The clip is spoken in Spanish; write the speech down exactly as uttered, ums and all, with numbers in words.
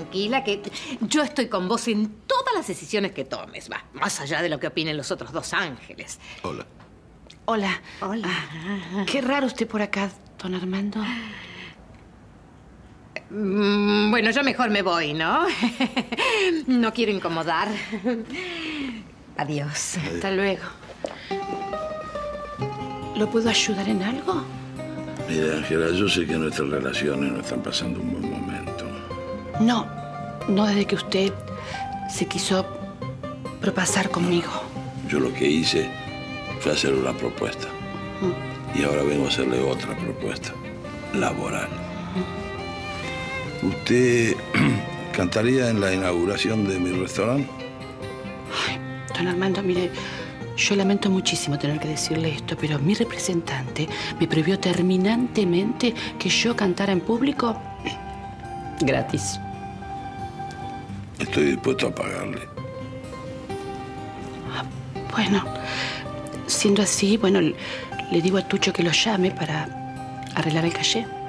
tranquila, que yo estoy con vos en todas las decisiones que tomes, va, más allá de lo que opinen los otros dos ángeles. Hola. Hola. Hola. Ah, qué raro usted por acá, don Armando. Mm, bueno, yo mejor me voy, ¿no? No quiero incomodar. Adiós. Hasta luego. ¿Lo puedo ayudar en algo? Mira, Ángela, yo sé que nuestras relaciones no están pasando un buen momento. No, no desde que usted se quiso propasar conmigo. Yo lo que hice fue hacer una propuesta. Mm. Y ahora vengo a hacerle otra propuesta, laboral. Mm. ¿Usted cantaría en la inauguración de mi restaurante? Ay, don Armando, mire, yo lamento muchísimo tener que decirle esto, pero mi representante me prohibió terminantemente que yo cantara en público gratis. Estoy dispuesto a pagarle. Ah, bueno, siendo así, bueno, le digo a Tucho que lo llame para arreglar el caché.